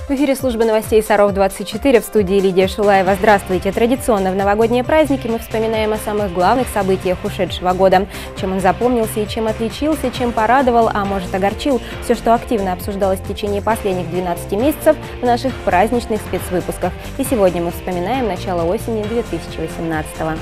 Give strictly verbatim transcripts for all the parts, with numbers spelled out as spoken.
В эфире службы новостей Саров двадцать четыре, в студии Лидия Шулаева. Здравствуйте! Традиционно в новогодние праздники мы вспоминаем о самых главных событиях ушедшего года. Чем он запомнился и чем отличился, чем порадовал, а может огорчил. Все, что активно обсуждалось в течение последних двенадцати месяцев в наших праздничных спецвыпусках. И сегодня мы вспоминаем начало осени две тысячи восемнадцатого.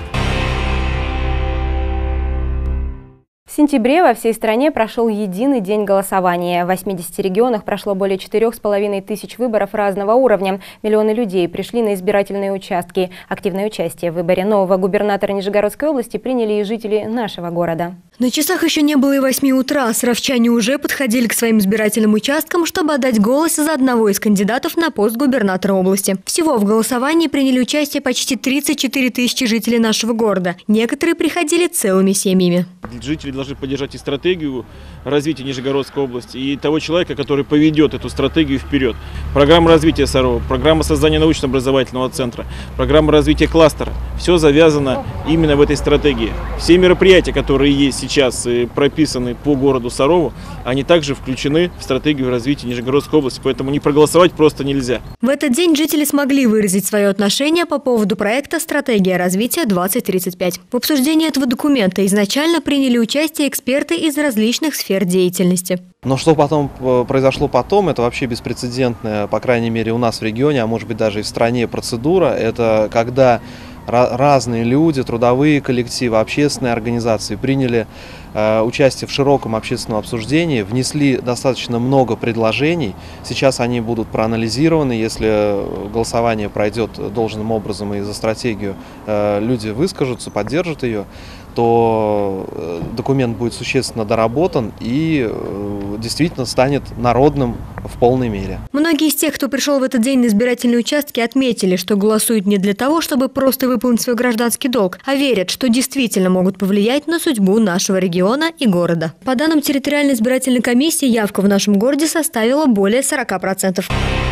В сентябре во всей стране прошел единый день голосования. В восьмидесяти регионах прошло более четырёх с половиной тысяч выборов разного уровня. Миллионы людей пришли на избирательные участки. Активное участие в выборе нового губернатора Нижегородской области приняли и жители нашего города. На часах еще не было и восьми утра. Саровчане уже подходили к своим избирательным участкам, чтобы отдать голос за одного из кандидатов на пост губернатора области. Всего в голосовании приняли участие почти тридцать четыре тысячи жителей нашего города. Некоторые приходили целыми семьями. Жители должны поддержать и стратегию развития Нижегородской области, и того человека, который поведет эту стратегию вперед. Программа развития Сарова, программа создания научно-образовательного центра, программа развития кластера. Все завязано именно в этой стратегии. Все мероприятия, которые есть сейчас и прописаны по городу Сарову, они также включены в стратегию развития Нижегородской области, поэтому не проголосовать просто нельзя. В этот день жители смогли выразить свое отношение по поводу проекта «Стратегия развития двадцать тридцать пять». В обсуждении этого документа изначально приняли участие эксперты из различных сфер деятельности. Но что потом произошло потом, это вообще беспрецедентная, по крайней мере у нас в регионе, а может быть даже и в стране процедура. Это когда разные люди, трудовые коллективы, общественные организации приняли э, участие в широком общественном обсуждении, внесли достаточно много предложений. Сейчас они будут проанализированы. Если голосование пройдет должным образом и за стратегию э, люди выскажутся, поддержат ее, то документ будет существенно доработан и э, действительно станет народным в полной мере. Многие из тех, кто пришел в этот день на избирательные участки, отметили, что голосуют не для того, чтобы просто выполнить свой гражданский долг, а верят, что действительно могут повлиять на судьбу нашего региона и города. По данным территориальной избирательной комиссии, явка в нашем городе составила более сорока процентов.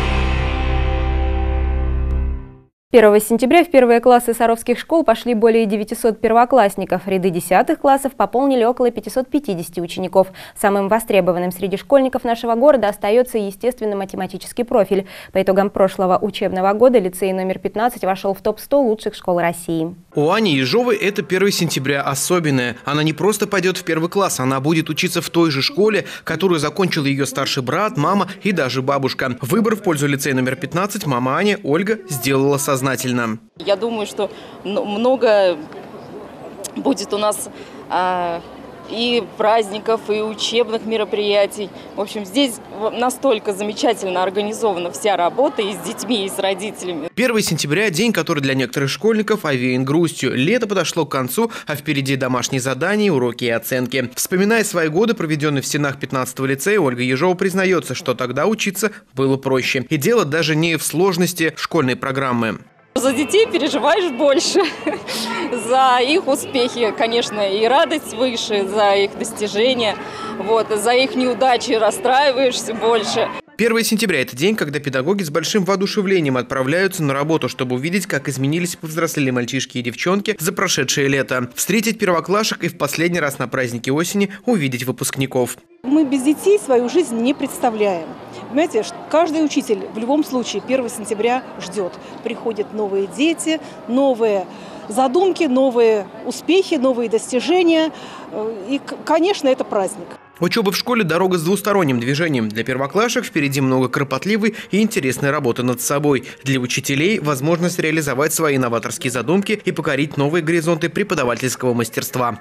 первого сентября в первые классы саровских школ пошли более девятисот первоклассников. Ряды десятых классов пополнили около пятисот пятидесяти учеников. Самым востребованным среди школьников нашего города остается естественно-математический профиль. По итогам прошлого учебного года лицей номер пятнадцать вошел в топ сто лучших школ России. У Ани Ежовой это первое сентября особенное. Она не просто пойдет в первый класс, она будет учиться в той же школе, которую закончил ее старший брат, мама и даже бабушка. Выбор в пользу лицея номер пятнадцать мама Ани, Ольга, сделала сознательно. Я думаю, что много будет у нас а, и праздников, и учебных мероприятий. В общем, здесь настолько замечательно организована вся работа и с детьми, и с родителями. первого сентября – день, который для некоторых школьников овеян грустью. Лето подошло к концу, а впереди домашние задания, уроки и оценки. Вспоминая свои годы, проведенные в стенах пятнадцатого лицея, Ольга Ежова признается, что тогда учиться было проще. И дело даже не в сложности школьной программы. За детей переживаешь больше, за их успехи, конечно, и радость выше, за их достижения, вот, за их неудачи расстраиваешься больше. первого сентября – это день, когда педагоги с большим воодушевлением отправляются на работу, чтобы увидеть, как изменились и повзрослели мальчишки и девчонки за прошедшее лето. Встретить первоклашек и в последний раз на празднике осени увидеть выпускников. Мы без детей свою жизнь не представляем. Понимаете, каждый учитель в любом случае первого сентября ждет. Приходят новые дети, новые задумки, новые успехи, новые достижения. И, конечно, это праздник. Учеба в школе – дорога с двусторонним движением. Для первоклашек впереди много кропотливой и интересной работы над собой. Для учителей – возможность реализовать свои новаторские задумки и покорить новые горизонты преподавательского мастерства.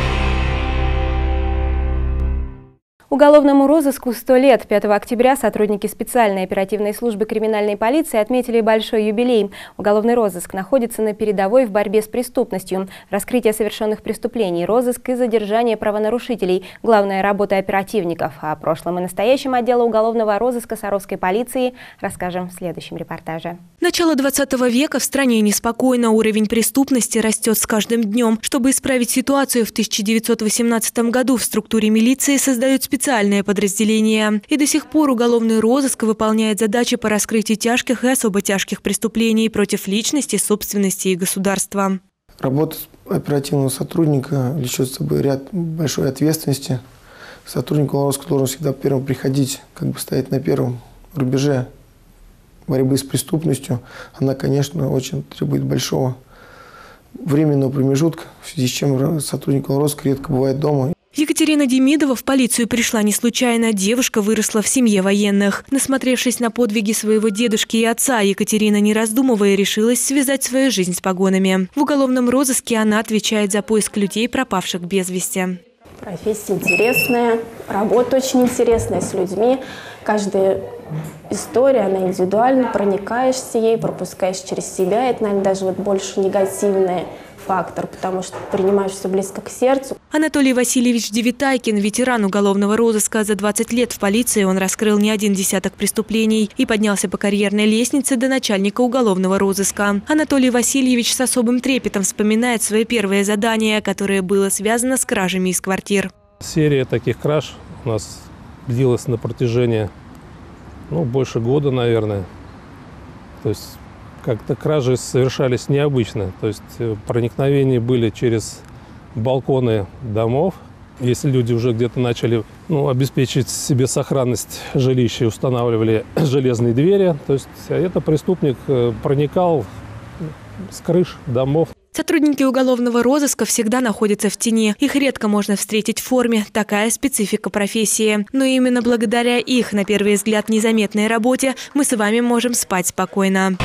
Уголовному розыску сто лет. пятого октября сотрудники специальной оперативной службы криминальной полиции отметили большой юбилей. Уголовный розыск находится на передовой в борьбе с преступностью. Раскрытие совершенных преступлений, розыск и задержание правонарушителей – главная работа оперативников. О прошлом и настоящем отдела уголовного розыска Саровской полиции расскажем в следующем репортаже. Начало двадцатого века в стране неспокойно, уровень преступности растет с каждым днем. Чтобы исправить ситуацию, в тысяча девятьсот восемнадцатом году в структуре милиции создают специальные специальное подразделение. И до сих пор уголовный розыск выполняет задачи по раскрытию тяжких и особо тяжких преступлений против личности, собственности и государства. Работа оперативного сотрудника влечет с собой ряд большой ответственности. Сотрудник уголовного розыска должен всегда первым приходить, как бы стоять на первом рубеже борьбы с преступностью, она, конечно, очень требует большого временного промежутка, в связи с чем сотрудник Лавровской редко бывает дома. Екатерина Демидова в полицию пришла не случайно. Девушка выросла в семье военных. Насмотревшись на подвиги своего дедушки и отца, Екатерина, не раздумывая, решилась связать свою жизнь с погонами. В уголовном розыске она отвечает за поиск людей, пропавших без вести. Профессия интересная, работа очень интересная с людьми. Каждая история, она индивидуальна, проникаешься ей, пропускаешь через себя. Это, наверное, даже вот больше негативный фактор, потому что принимаешь все близко к сердцу. Анатолий Васильевич Девитайкин, ветеран уголовного розыска. За двадцать лет в полиции он раскрыл не один десяток преступлений и поднялся по карьерной лестнице до начальника уголовного розыска. Анатолий Васильевич с особым трепетом вспоминает свое первое задание, которое было связано с кражами из квартир. Серия таких краж у нас длилась на протяжении ну, больше года, наверное. То есть как-то кражи совершались необычно. То есть проникновения были через балконы домов. Если люди уже где-то начали ну, обеспечить себе сохранность жилища, устанавливали железные двери. То есть это преступник проникал с крыш домов. Сотрудники уголовного розыска всегда находятся в тени. Их редко можно встретить в форме. Такая специфика профессии. Но именно благодаря их, на первый взгляд, незаметной работе мы с вами можем спать спокойно.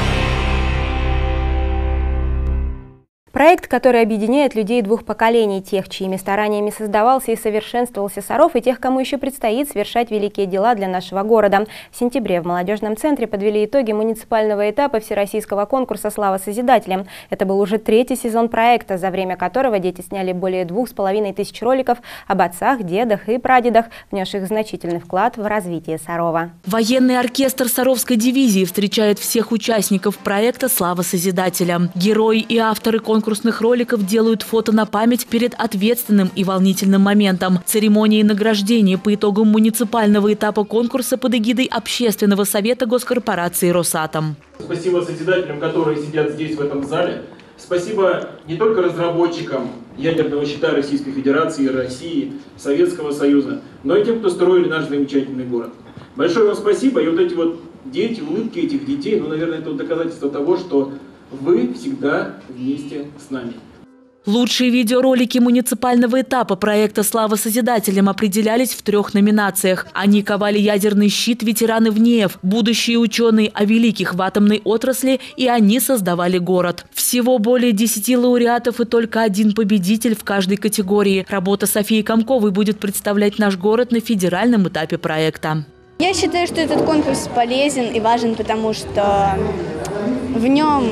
Проект, который объединяет людей двух поколений, тех, чьими стараниями создавался и совершенствовался Саров, и тех, кому еще предстоит совершать великие дела для нашего города. В сентябре в молодежном центре подвели итоги муниципального этапа всероссийского конкурса «Слава Созидателям». Это был уже третий сезон проекта, за время которого дети сняли более двух с половиной тысяч роликов об отцах, дедах и прадедах, внесших значительный вклад в развитие Сарова. Военный оркестр Саровской дивизии встречает всех участников проекта «Слава Созидателям». Герои и авторы конкурса конкурсных роликов делают фото на память перед ответственным и волнительным моментом – церемонией награждения по итогам муниципального этапа конкурса под эгидой Общественного совета госкорпорации «Росатом». Спасибо созидателям, которые сидят здесь, в этом зале. Спасибо не только разработчикам ядерного щита Российской Федерации, России, Советского Союза, но и тем, кто строили наш замечательный город. Большое вам спасибо. И вот эти вот дети, улыбки этих детей, ну, наверное, это доказательство того, что вы всегда вместе с нами. Лучшие видеоролики муниципального этапа проекта «Слава Созидателям» определялись в трех номинациях. Они ковали ядерный щит ветераны ВНИЭФ, будущие ученые о великих в атомной отрасли, и они создавали город. Всего более десяти лауреатов и только один победитель в каждой категории. Работа Софии Комковой будет представлять наш город на федеральном этапе проекта. Я считаю, что этот конкурс полезен и важен, потому что в нем,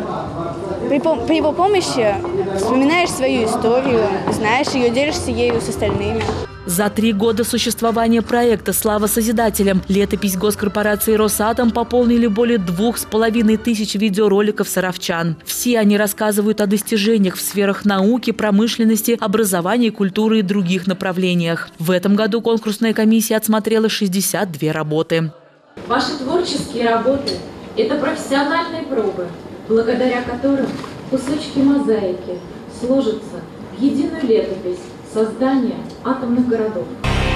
при, при его помощи вспоминаешь свою историю, знаешь ее, делишься ею с остальными. За три года существования проекта «Слава Созидателям» летопись госкорпорации «Росатом» пополнили более двух с половиной тысяч видеороликов саровчан. Все они рассказывают о достижениях в сферах науки, промышленности, образования, культуры и других направлениях. В этом году конкурсная комиссия отсмотрела шестьдесят две работы. Ваши творческие работы – это профессиональные пробы, благодаря которым кусочки мозаики сложатся в единую летопись создания атомных городов.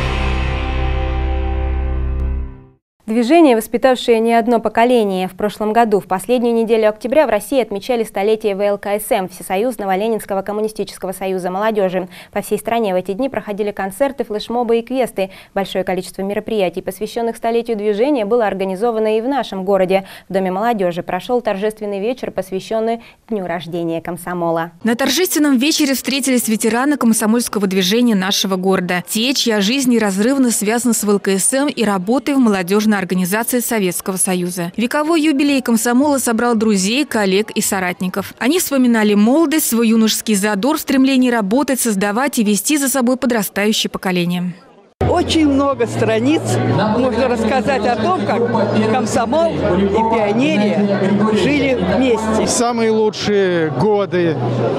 Движение, воспитавшее не одно поколение. В прошлом году, в последнюю неделю октября, в России отмечали столетие вэ эл ка эс эм – Всесоюзного Ленинского коммунистического союза молодежи. По всей стране в эти дни проходили концерты, флешмобы и квесты. Большое количество мероприятий, посвященных столетию движения, было организовано и в нашем городе. В Доме молодежи прошел торжественный вечер, посвященный дню рождения комсомола. На торжественном вечере встретились ветераны комсомольского движения нашего города. Те, чья жизнь неразрывно связана с вэ эл ка эс эм и работой в молодежной организации Советского Союза. Вековой юбилей комсомола собрал друзей, коллег и соратников. Они вспоминали молодость, свой юношеский задор в стремлении работать, создавать и вести за собой подрастающее поколение. Очень много страниц можно рассказать о том, как комсомол и пионерия жили вместе. Самые лучшие годы,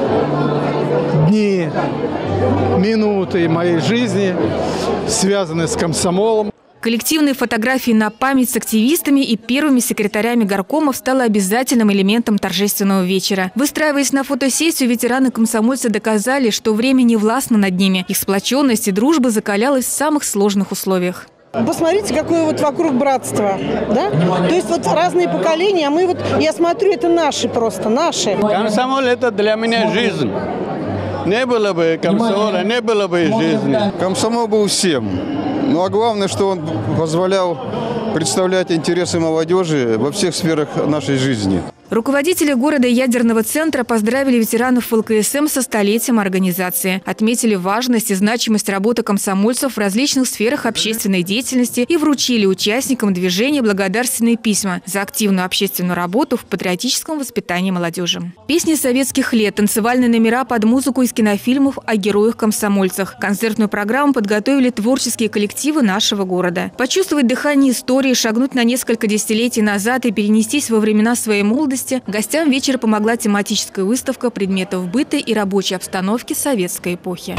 дни, минуты моей жизни связаны с комсомолом. Коллективные фотографии на память с активистами и первыми секретарями горкомов стало обязательным элементом торжественного вечера. Выстраиваясь на фотосессию, ветераны-комсомольцы доказали, что время не властно над ними. Их сплоченность и дружба закалялась в самых сложных условиях. Посмотрите, какое вот вокруг братство, да? То есть вот разные поколения, а мы вот, я смотрю, это наши просто, наши. Комсомол – это для меня жизнь. Не было бы комсомола, не было бы жизни. Комсомол был всем. Ну а главное, что он позволял представлять интересы молодежи во всех сферах нашей жизни. Руководители города и ядерного центра поздравили ветеранов ВЛКСМ со столетием организации. Отметили важность и значимость работы комсомольцев в различных сферах общественной деятельности и вручили участникам движения благодарственные письма за активную общественную работу в патриотическом воспитании молодежи. Песни советских лет, танцевальные номера под музыку из кинофильмов о героях-комсомольцах. Концертную программу подготовили творческие коллективы нашего города. Почувствовать дыхание истории, шагнуть на несколько десятилетий назад и перенестись во времена своей молодости гостям вечера помогла тематическая выставка предметов быта и рабочей обстановки советской эпохи.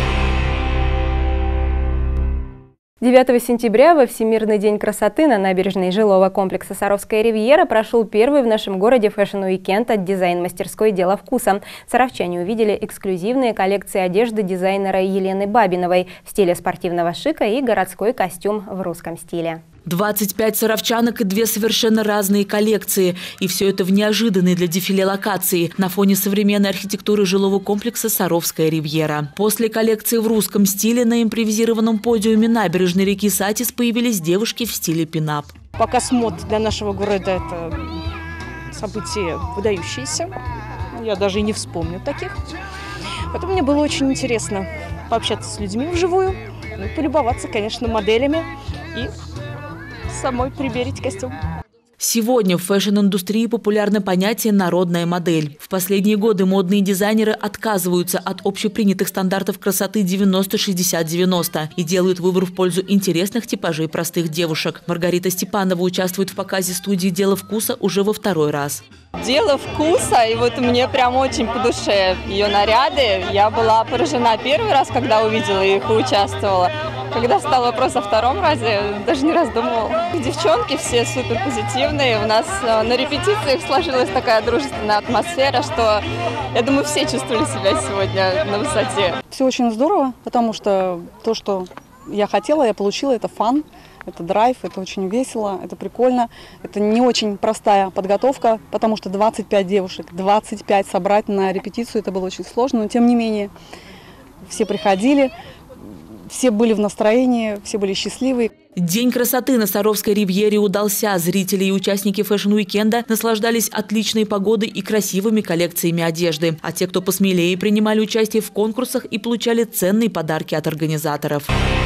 девятого сентября во Всемирный день красоты на набережной жилого комплекса «Саровская ривьера» прошел первый в нашем городе фэшн-уикенд от дизайн-мастерской «Дело вкуса». Саровчане увидели эксклюзивные коллекции одежды дизайнера Елены Бабиновой в стиле спортивного шика и городской костюм в русском стиле. двадцать пять саровчанок и две совершенно разные коллекции. И все это в неожиданной для дефиле локации на фоне современной архитектуры жилого комплекса «Саровская ривьера». После коллекции в русском стиле на импровизированном подиуме набережной реки Сатис появились девушки в стиле пин-ап. Показ мод для нашего города – это событие выдающееся. Я даже и не вспомню таких. Поэтому мне было очень интересно пообщаться с людьми вживую, ну, полюбоваться, конечно, моделями и самой примерить костюм. Сегодня в фэшн-индустрии популярно понятие «народная модель». В последние годы модные дизайнеры отказываются от общепринятых стандартов красоты девяносто шестьдесят девяносто и делают выбор в пользу интересных типажей простых девушек. Маргарита Степанова участвует в показе студии «Дело вкуса» уже во второй раз. Дело вкуса, и вот мне прям очень по душе ее наряды. Я была поражена первый раз, когда увидела их и участвовала. Когда встал вопрос о втором разе, даже не раздумывала. Девчонки все супер позитивные. У нас на репетициях сложилась такая дружественная атмосфера, что, я думаю, все чувствовали себя сегодня на высоте. Все очень здорово, потому что то, что я хотела, я получила, это фан. Это драйв, это очень весело, это прикольно. Это не очень простая подготовка, потому что двадцать пять девушек, двадцать пять собрать на репетицию, это было очень сложно. Но тем не менее, все приходили, все были в настроении, все были счастливы. День красоты на Саровской ривьере удался. Зрители и участники фэшн-уикенда наслаждались отличной погодой и красивыми коллекциями одежды. А те, кто посмелее, принимали участие в конкурсах и получали ценные подарки от организаторов.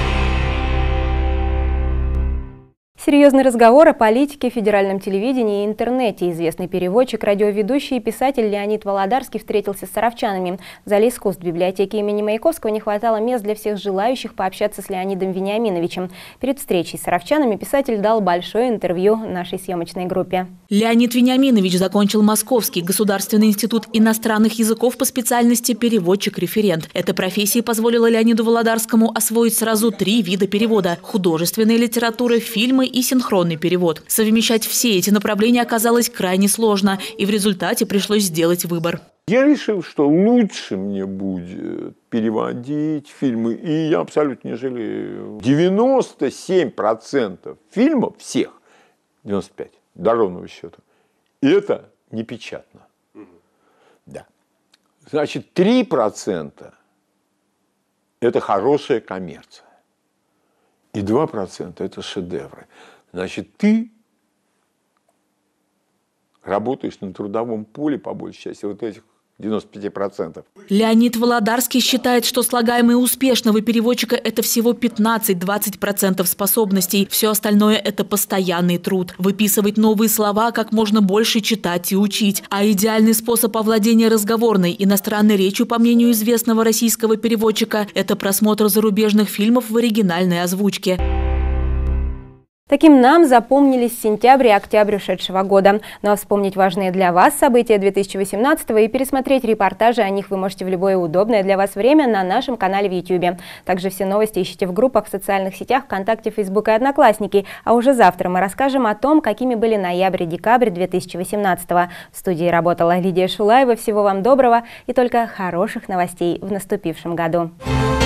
Серьезный разговор о политике, федеральном телевидении и интернете. Известный переводчик, радиоведущий и писатель Леонид Володарский встретился с саровчанами. В зале искусств библиотеки имени Маяковского не хватало мест для всех желающих пообщаться с Леонидом Вениаминовичем. Перед встречей с саровчанами писатель дал большое интервью нашей съемочной группе. Леонид Вениаминович закончил Московский государственный институт иностранных языков по специальности переводчик-референт. Эта профессия позволила Леониду Володарскому освоить сразу три вида перевода – художественная литература, фильмы и синхронный перевод. Совмещать все эти направления оказалось крайне сложно, и в результате пришлось сделать выбор. Я решил, что лучше мне будет переводить фильмы, и я абсолютно не жалею. девяносто семь процентов фильмов, всех, девяносто пять процентов, до ровного счета, это не печатно. Да. Значит, три процента это хорошая коммерция. И два процента это шедевры. Значит, ты работаешь на трудовом поле, по большей части, вот этих девяносто пять процентов. Леонид Володарский считает, что слагаемое успешного переводчика – это всего пятнадцать-двадцать процентов способностей. Все остальное – это постоянный труд. Выписывать новые слова, как можно больше читать и учить. А идеальный способ овладения разговорной иностранной речью, по мнению известного российского переводчика, это просмотр зарубежных фильмов в оригинальной озвучке. Таким нам запомнились сентябрь и октябрь ушедшего года. Ну а вспомнить важные для вас события две тысячи восемнадцатого и пересмотреть репортажи о них вы можете в любое удобное для вас время на нашем канале в ютубе. Также все новости ищите в группах в социальных сетях ВКонтакте, Фейсбук и Одноклассники. А уже завтра мы расскажем о том, какими были ноябрь и декабрь две тысячи восемнадцатого. В студии работала Лидия Шулаева. Всего вам доброго и только хороших новостей в наступившем году.